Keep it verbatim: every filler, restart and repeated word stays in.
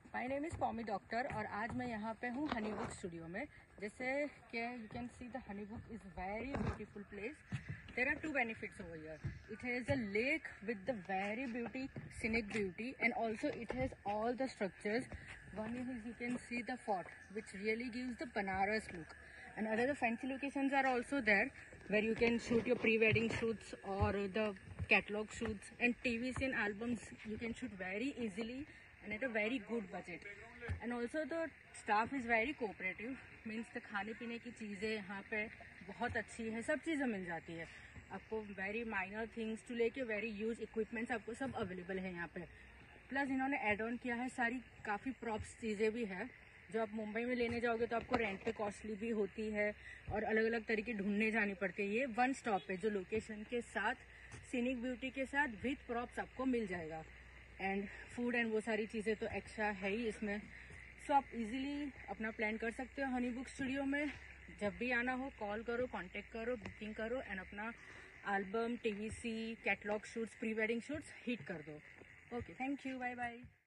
My name is Pomi doctor और आज मैं यहाँ पे हूँ हनी बुक स्टूडियो में। जैसे कि you can see the honey book is very beautiful place. There are two benefits over here. It has a lake with the very beauty, scenic beauty, and also it has all the structures. One is you can see the fort, which really gives the Banaras look. And other fancy locations are also there, where you can shoot your pre-wedding shoots or the catalog shoots and T V scene albums. You can shoot very easily and at a very good budget. And also the staff is very cooperative. Means the खाने पीने की चीज़ें यहाँ पे बहुत अच्छी है, सब चीज़ें मिल जाती है आपको. वेरी माइनर थिंग्स टू लेके वेरी यूज इक्विपमेंट्स आपको सब अवेलेबल है यहाँ पे. प्लस इन्होंने एड ऑन किया है सारी काफ़ी प्रॉप्स चीज़ें भी है जो आप मुंबई में लेने जाओगे तो आपको रेंट पे कॉस्टली भी होती है और अलग अलग तरीके ढूंढने जानी पड़ती है. ये वन स्टॉप है जो लोकेशन के साथ सीनिक ब्यूटी के साथ विथ प्रॉप्स आपको मिल जाएगा. एंड फूड एंड वो सारी चीज़ें तो एक्स्ट्रा है ही इसमें. सो आप इजीली अपना प्लान कर सकते हो हनी बुक स्टूडियो में. जब भी आना हो कॉल करो, कांटेक्ट करो, बुकिंग करो एंड अपना album, TVC, catalogue shoots, pre wedding shoots hit कर दो. Okay, thank you, bye bye.